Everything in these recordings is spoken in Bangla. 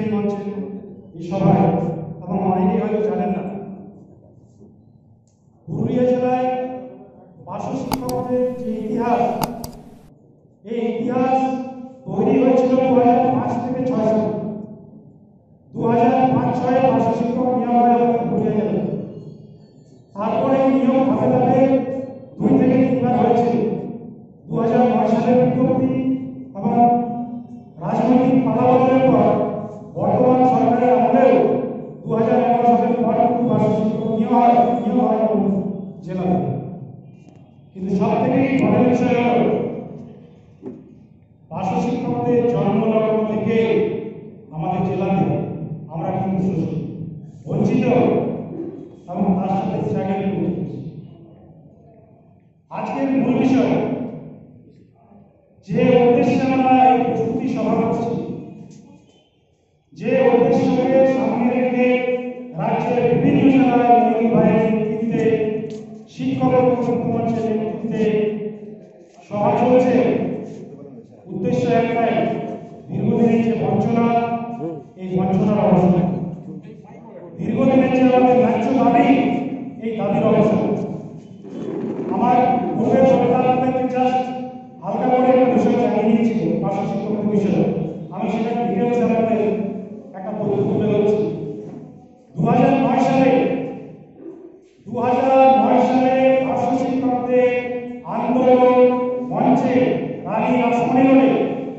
এই মঞ্চে এই সভায়, এবং অনেকেই হয়তো জানেন না, পুরুলিয়া জেলায় পার্শ্ব শিক্ষকদের যে ইতিহাস, এই ইতিহাস তৈরি হয়েছিল 2005 থেকে 6 সালে। 2005-6 পার্শ্ব শিক্ষক নিয়োগ হয় পুরুলিয়া জেলায়। তারপরে নিয়োগ ধাপে ধাপে 2 থেকে 3 বার হয়েছে। 2009 সালের বিজ্ঞপ্তি এবং রাজনৈতিক পালাবদলের পর বর্তমান সরকারের আমলেও 2011 সালের পর কিন্তু পার্শ্ব শিক্ষক নিয়োগ হয় জেলায়। কিন্তু সব থেকে বড় বিষয় হল পার্শ্ব শিক্ষকদের জন্মলগ্ন থেকে আমাদের জেলাতে আমরা কিন্তু বঞ্চিত এবং তার সাথে স্ট্রাগল করছি। আজকের মূল বিষয়, যে উদ্দেশ্যে আমরা এই প্রস্তুতি সভা করছি, যে উদ্দেশ্যকে সামনে রেখে রাজ্যের বিভিন্ন জেলায় মনির ভাইয়ের নেতৃত্বে, শিক্ষক মঞ্চের নেতৃত্বে সভা চলছে, উদ্দেশ্য একটাই, দীর্ঘদিনের যে বঞ্চনা, এই বঞ্চনার অবসান, দীর্ঘদিনের যে আমাদের ন্যায্য দাবি, এই দাবির অবসান। আমার পূর্বের সরকারকে জাস্ট হালকা করে একটা বিষয় জানিয়ে দিয়েছিল পার্শ্ব শিক্ষকের বিষয়ে, আমি সেটা ডিটেলস আমাদের একটা তথ্য তুলে ধরছি। 2009 সালে পার্শ্ব শিক্ষকদের আন্দোলন মঞ্চে রানী রাসমণি রোডে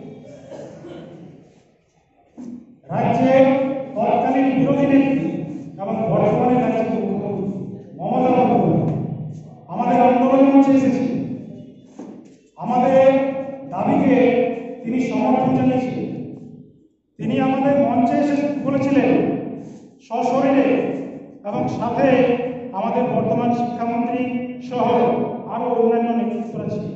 রাজ্যের তৎকালীন বিরোধী নেত্রী এবং বর্তমানে রাজ্যের মুখ্যমন্ত্রী মমতা বন্দ্যোপাধ্যায় আমাদের আন্দোলন মঞ্চে এসেছিলেন। আমাদের দাবিকে তিনি সমর্থন জানিয়েছিলেন। তিনি আমাদের মঞ্চে এসে বলেছিলেন সশরীরে, এবং সাথে আমাদের বর্তমান শিক্ষামন্ত্রী সহ আরো অন্যান্য নেতৃত্বরা ছিলেন।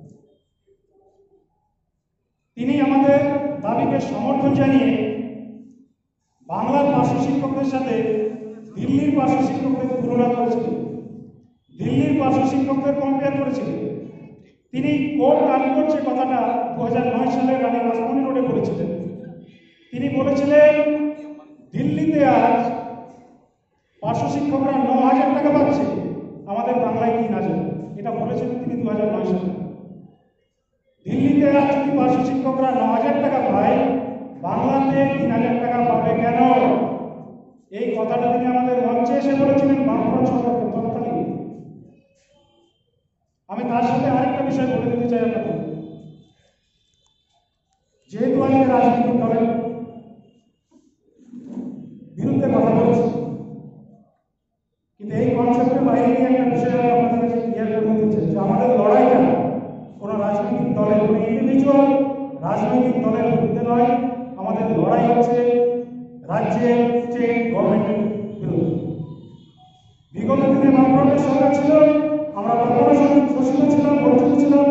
তিনি আমাদের দাবিকে সমর্থন জানিয়ে বাংলার পার্শ্ব শিক্ষকদের সাথে দিল্লির পার্শ্ব শিক্ষকদের তুলনা করেছিলেন, দিল্লির পার্শ্ব শিক্ষকদের কম্পেয়ার করেছিলেন। তিনি কোন কাজ করছে কথাটা 2009 সালে রানী রাসমণি রোডে বলেছিলেন। তিনি বলেছিলেন দিল্লিতে আজ পার্শ্ব শিক্ষকরা 9,000 টাকা পাচ্ছে, আমাদের বাংলায় 3,000। এটা বলেছিলেন তিনি 2009 সালে। দিল্লিতে আজ যদি পার্শ্ব শিক্ষকরা 9,000 টাকা পায়, বাংলাতে 3,000 টাকা পাবে কেন? এই কথাটা তিনি আমাদের মঞ্চে এসে বলেছিলেন বামফ্রন্ট সরকারের তৎকালীন। আমি তার সাথে আরেকটা বিষয় বলে দিতে চাই আপনাদের। যেহেতু আজকে রাজনৈতিক দলের বিরুদ্ধে কথা বলছি, কিন্তু এই কনসেপ্টের বাইরে গিয়ে একটা বিষয় আমি আপনাদের কাছে ক্লিয়ার করে দিতে চাই যে আমাদের লড়াইটা কোনো রাজনৈতিক দলের, কোনো ইন্ডিভিজুয়াল রাজনৈতিক দলের বিরুদ্ধে নয়। আমাদের লড়াই হচ্ছে রাজ্যের স্টেট গভর্নমেন্টের বিরুদ্ধে। বিগত দিনে বামফ্রন্টের সরকার ছিল, আমরা তখনও শোষিত ছিলাম, বঞ্চিত ছিলাম,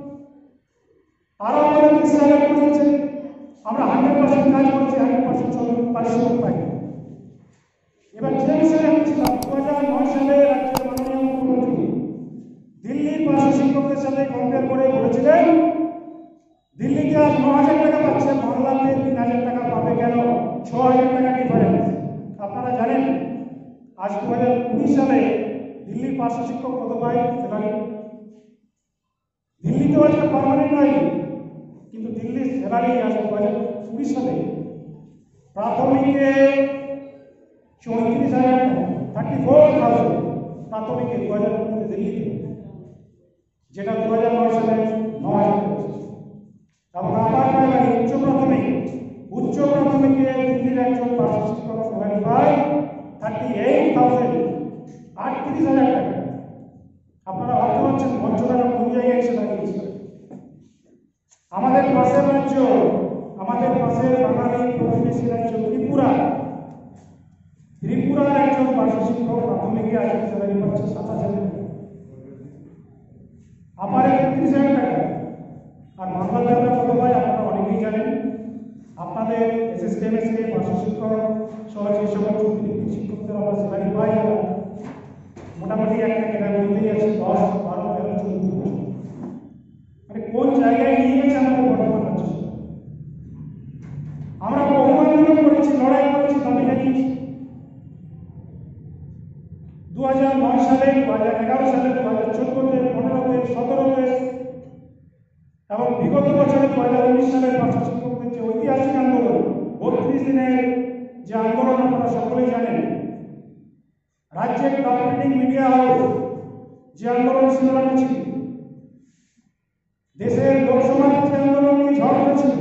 তারাও আমাদের স্ট্রাগল করেছে। আমরা 100% কাজ করেছি, 100% পারিশ্রমিক পাই। এবার যে বিষয়ে আমি ছিলাম, 2009 সালে রাজ্যের মাননীয় মুখ্যমন্ত্রী দিল্লির পার্শ্ব শিক্ষকদের সাথে কম্পেয়ার করে বলেছিলেন দিল্লিতে আজ 9,000 টাকা পাচ্ছে, বাংলাতে 3,000 টাকা পাবে কেন? 6,000 টাকা ডিফারেন্স। আপনারা জানেন আজ 2020 সালে দিল্লির পার্শ্ব শিক্ষক কত পায় স্যালারি? দিল্লিতেও আজকে পার্মানেন্ট নয়, কিন্তু দিল্লির স্যালারি আজ 2020 সালে প্রাথমিকে 34,000 টাকা, 34,000 প্রাথমিকে 2019 দিল্লিতে, যেটা 2009 সালে 9,000 এবং আপার প্রাইমারি উচ্চ প্রাথমিকে দিল্লির একজন পার্শ্ব শিক্ষক স্যালারি পায় 38,000, 38,000 টাকা। আপনারা ভাবতে পারছেন বঞ্চনাটা কোন জায়গায় এসে দাঁড়িয়েছে। আমাদের পাশের রাজ্য, আমাদের পাশের বাঙালি প্রতিবেশী রাজ্য ত্রিপুরার একজন পার্শ্ব শিক্ষক প্রাথমিকে আজকে স্যালারি পাচ্ছে 7,000 টাকা, আপারে 30,000 টাকা। আর বাংলাতে আমরা কত পাই আপনারা অনেকেই জানেন। আপনাদের এসএসকেএমএসকে পার্শ্ব শিক্ষক সহ যে সকল শিক্ষকদের আমরা স্যালারি পাই, মোটামুটি একটা কেনার মধ্যেই আছে 10, 12, 13, 14। মানে কোন জায়গায় নিয়ে গেছে আমাদের বর্তমান রাজ্য। আমরা বহুবার আন্দোলন করেছি, লড়াই করেছি, দাবি জানিয়েছি। 2009 সালে, 2011 সালে, 2014-তে, 15-তে, 17-তে এবং বিগত বছরে 2019 সালের ভাষা শিক্ষকদের যে ঐতিহাসিক আন্দোলন, 32 দিনের যে আন্দোলন আপনারা সকলেই জানেন, রাজ্যের টপ মিডিয়া হাউস যে আন্দোলন শিরোনামে ছিল, দেশের লোকসভার যে আন্দোলন নিয়ে ঝড় হয়েছিল,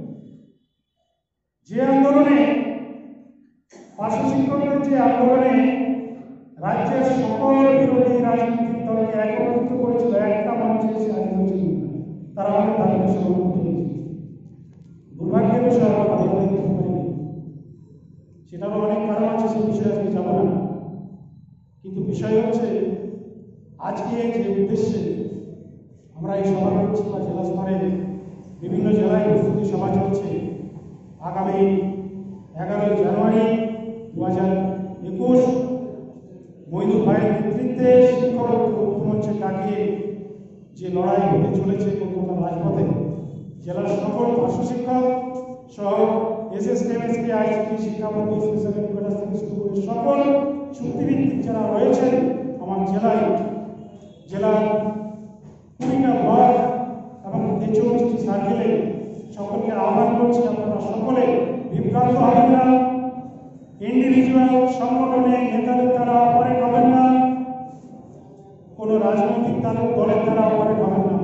যে আন্দোলনে ভাষা শিক্ষকদের যে আন্দোলনে রাজ্যের সকল বিরোধী রাজনৈতিক দলকে একত্রিত করেছিল, একটা মানুষের এসে হাজির হয়েছিল, তারা আমাদের দাবিকে সমর্থন করেছিল। দুর্ভাগ্যের বিষয় আমরা বাধা দিতে পারিনি, সেটারও অনেক কারণ আছে, সেই বিষয়ে আজকে যাব না। কিন্তু বিষয় হচ্ছে আজকে যে উদ্দেশ্যে আমরা এই সভা করছি বা জেলা স্তরে বিভিন্ন জেলায় প্রস্তুতি সভা চলছে, আগামী 11 জানুয়ারি 2021 মইদুল ভাইয়ের নেতৃত্বে শিক্ষক মুখ্যমন্ত্রী ডাকিয়ে যে লড়াই হতে চলেছে কলকাতার রাজপথে, জেলার সকল ভাষা শিক্ষক সহ এসএসকেএমএসকে, আইসিটি, শিক্ষাবন্ধু, স্পেশাল এডুকেটর থেকে শুরু করে সকল চুক্তিভিত্তিক যারা রয়েছেন আমার জেলায়, জেলার 20টা ব্লক এবং 64টি সার্কেলে সকলকে আহ্বান করছি, আপনারা সকলে বিভ্রান্ত হবেন না, ইন্ডিভিজুয়াল সংগঠনে নেতাদের দ্বারা অপারেট হবেন না, কোনো রাজনৈতিক দলের দ্বারা অপারেট হবেন না।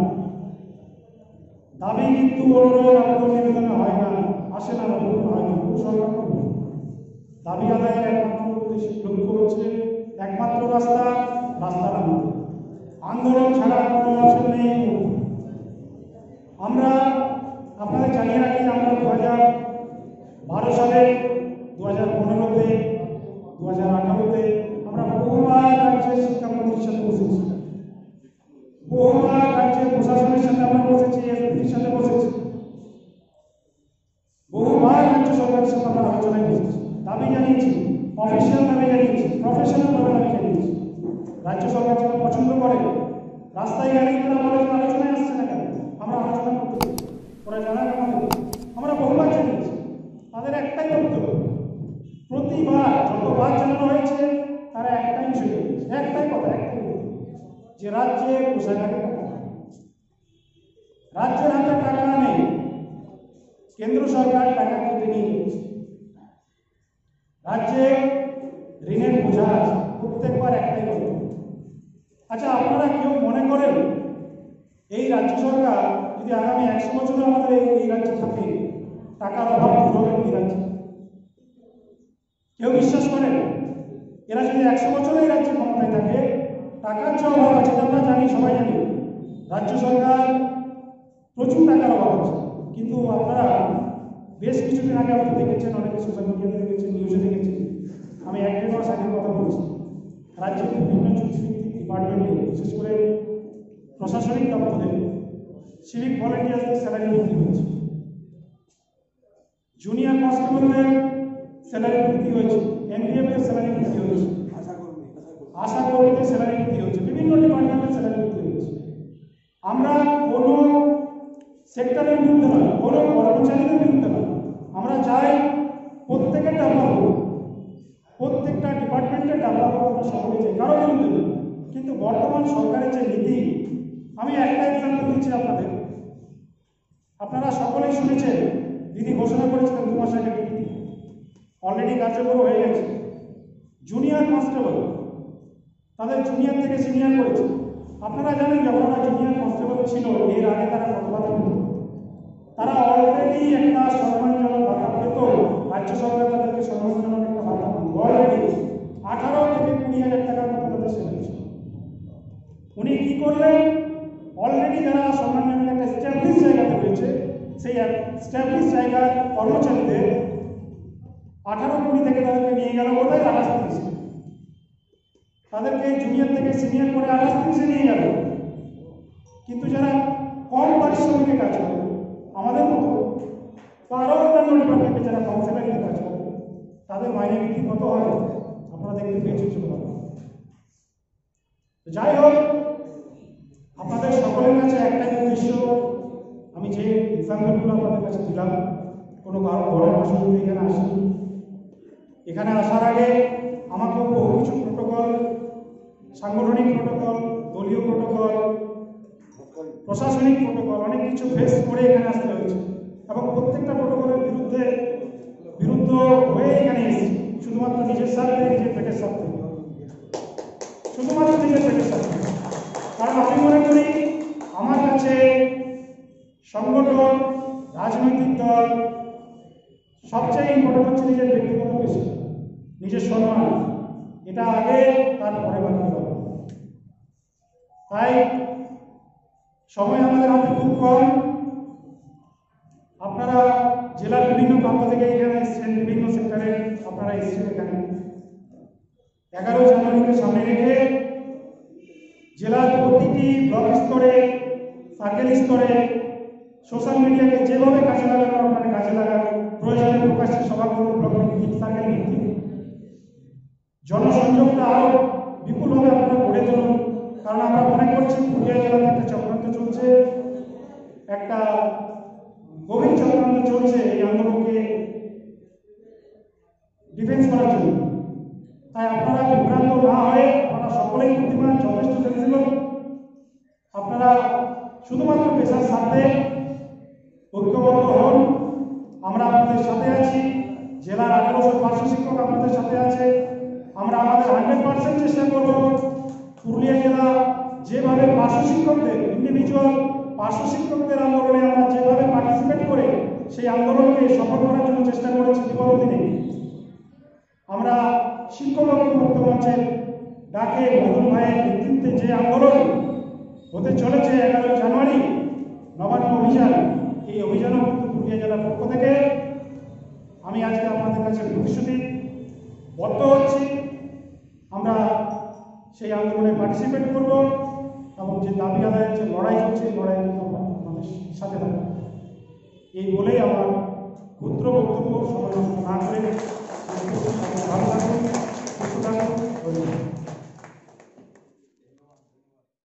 দাবি কিন্তু অনুরোধ আবেদন নিবেদনে হয় না, আসে না, হয় না, সরকার দাবি আদায়ের একমাত্র উদ্দেশ্য লক্ষ্য হচ্ছে একমাত্র রাস্তা, রাস্তার আন্দোলন ছাড়া কোনো অপশন নেই। আমরা আপনাদের জানিয়ে রাখি, আমরা 2012 সালে, 2015-তে, 2018-তে আমরা বহুবার রাজ্যের শিক্ষামন্ত্রীর সাথে বসেছি, বহুবার রাজ্যের প্রশাসনের সাথে আমরা বসেছি, এসপির সাথে বসেছি, বহুবার রাজ্য সরকারের সাথে আমরা আলোচনায় বসেছি, দাবি জানিয়েছি, অফিসিয়াল দাবি জানিয়েছি, প্রফেশনাল ভাবে দাবি জানিয়েছি। রাজ্য সরকার যেটা পছন্দ করে, রাস্তায় গাড়ি তারা বলে আলোচনায় আসছে না কেন, আমরা আলোচনা করতে, ওরা জানান আমাদের, আমরা বহুবার জানিয়েছি। তাদের একটাই বক্তব্য, প্রতিবার যতবার জানানো হয়েছে তারা একটাই বিষয়, একটাই কথা, একটাই যে রাজ্যে কোষাগারে টাকা, রাজ্যের হাতে টাকা নেই, কেন্দ্র সরকার টাকা কেটে নিয়ে যাচ্ছে, রাজ্যে ঋণের বোঝা আছে, প্রত্যেকবার একটাই কথা। আচ্ছা, আপনারা কেউ মনে করেন এই রাজ্য সরকার যদি আগামী 100 বছর আমাদের এই রাজ্যে থাকে, টাকার অভাব দূর হবে এই রাজ্যে? কেউ বিশ্বাস করেন এরা যদি 100 বছর এই রাজ্যে ক্ষমতায় থাকে, টাকার যে অভাব আছে আমরা জানি, সবাই জানি, রাজ্য সরকার প্রচুর টাকার অভাব আছে। কিন্তু আপনারা বেশ কিছুদিন আগে আপনি দেখেছেন, অনেকে সোশ্যাল মিডিয়াতে দেখেছেন, নিউজে দেখেছেন, আমি 1-1.5 মাস আগের কথা বলছি, রাজ্যের বিভিন্ন চুক্তিভিত্তিক ডিপার্টমেন্টে, বিশেষ করে প্রশাসনিক দপ্তরে সিভিক ভলেন্টিয়ারদের স্যালারি বৃদ্ধি হয়েছে, জুনিয়র কনস্টেবলদের স্যালারি বৃদ্ধি হয়েছে, এমপিএফের স্যালারি বৃদ্ধি হয়েছে, আশা কর্মীদের স্যালারি বৃদ্ধি হয়েছে, বিভিন্ন ডিপার্টমেন্টের স্যালারি বৃদ্ধি হয়েছে। আমরা কোনো সেক্টরের বিরুদ্ধে নয়, কোনো কর্মচারীদের বিরুদ্ধে নয়, আমরা চাই প্রত্যেকের ডেভেলপ হোক, প্রত্যেকটা ডিপার্টমেন্টের ডেভেলপ হোক, আমরা সকলে চাই, কারো বিরুদ্ধে নয়। কিন্তু বর্তমান সরকারের যে নীতি, আমি একটা এক্সাম্পল দিচ্ছি আপনাদের, আপনারা সকলেই শুনেছেন, দিদি ঘোষণা করেছিলেন 2 মাস আগে, অলরেডি কার্যকর হয়ে গেছে। জুনিয়র কনস্টেবল তাদের জুনিয়র থেকে সিনিয়র করেছে। আপনারা জানেন যখন ওরা জুনিয়র কনস্টেবল ছিল, এর আগে তারা কত ভাতা পেত? তারা অলরেডি একটা সম্মানজনক ভাতা পেত, রাজ্য সরকার তাদেরকে সম্মানজনক একটা ভাতা দিত, অলরেডি 18 থেকে 20,000 টাকার মতো তাদের স্যালারি ছিল। উনি কি করলেন, অলরেডি যারা সম্মানজনক একটা স্ট্যাবলিশ জায়গাতে রয়েছে, সেই স্ট্যাবলিশ জায়গার কর্মচারীদের 18-20 থেকে তাদেরকে নিয়ে গেল বোধহয় 28-30, তাদেরকে জুনিয়র থেকে সিনিয়র করে 28-30 নিয়ে গেল। কিন্তু যারা কম পারিশ্রমিকে কাজ করে, আমাদের মতো আরো অন্যান্য ডিপার্টমেন্টে যারা কম স্যালারিতে কাজ করে, তাদের মাইনে বৃদ্ধি কত হয় আপনারা দেখতে পেয়েছেন। যাই হোক, আপনাদের সকলের কাছে একটাই উদ্দেশ্য, আমি যে এক্সাম্পলগুলো আপনাদের কাছে দিলাম, কোনো কারো ঘরের অসুবিধা এখানে আসেনি। এখানে আসার আগে আমাকেও বহু কিছু প্রোটোকল, সাংগঠনিক প্রোটোকল, দলীয় প্রোটোকল, প্রশাসনিক প্রোটোকল অনেক কিছু ফেস করে এখানে আসতে হয়েছে এবং প্রত্যেকটা প্রোটোকলের বিরুদ্ধ হয়ে এখানে এসেছি, শুধুমাত্র নিজের স্বার্থে, নিজের পেটের স্বার্থে, শুধুমাত্র নিজের পেটের স্বার্থে। কারণ আমি মনে করি আমার কাছে সংগঠন, রাজনৈতিক দল সবচেয়ে ইম্পর্টেন্ট হচ্ছে নিজের ব্যক্তিগত পেশা, নিজের সম্মান, এটা আগে তারপরে বাকি হবে। তাই সময় আমাদের হাতে খুব কম। আপনারা জেলার বিভিন্ন প্রান্ত থেকে এখানে এসেছেন, বিভিন্ন সেক্টরে আপনারা এসেছেন। এখানে 11 জানুয়ারিকে সামনে রেখে জেলার প্রতিটি ব্লক স্তরে, সার্কেল স্তরে সোশ্যাল মিডিয়াকে যেভাবে কাজে লাগানো আপনারা কাজে লাগান, প্রয়োজনে প্রকাশ্যে সভা করুন, ব্লক ভিত্তিক, সার্কেল ভিত্তিক, জনসংযোগটা আরো বিপুলভাবে আপনারা গড়ে তুলুন। কারণ আমরা মনে করছি পুরুলিয়া জেলাতে একটা চক্রান্ত চলছে, একটা গভীর চক্রান্ত চলছে এই আন্দোলনকে ডিফেন্স করার জন্য। তাই আপনারা বিভ্রান্ত না হয়ে আপনারা সকলেই বুদ্ধিমান, যথেষ্ট সেন্সিবল, আপনারা শুধুমাত্র পেশার স্বার্থে ঐক্যবদ্ধ হন। আমরা আপনাদের সাথে আছি, জেলার 1800 পার্শ্ব শিক্ষক আপনাদের সাথে আছে। আমরা আমাদের 100% চেষ্টা করব পুরুলিয়া জেলা যেভাবে পার্শ্ব শিক্ষকদের, ইন্ডিভিজুয়াল পার্শ্ব শিক্ষকদের আন্দোলনে আমরা যেভাবে পার্টিসিপেট করে সেই আন্দোলনকে সফল করার জন্য চেষ্টা করেছি বিগত দিনে। আমরা শিক্ষক ঐক্যমত্য মঞ্চের ডাকে মধুর ভাইয়ের নেতৃত্বে যে আন্দোলন হতে চলেছে 11 জানুয়ারি নবান্ন অভিযান, এই অভিযানও কিন্তু পুরুলিয়া জেলার পক্ষ থেকে আমি আজকে আপনাদের কাছে প্রতিশ্রুতিবদ্ধ হচ্ছি। আমরা সেই আন্দোলনে পার্টিসিপেট করব এবং যে দাবি আদায়ের যে লড়াই হচ্ছে এই লড়াই কিন্তু আমরা আমাদের সাথে থাকবো। এই বলেই আমার ক্ষুদ্র বক্তব্য সময় নষ্ট না করে ভালো থাকুন, সুস্থ থাকুন।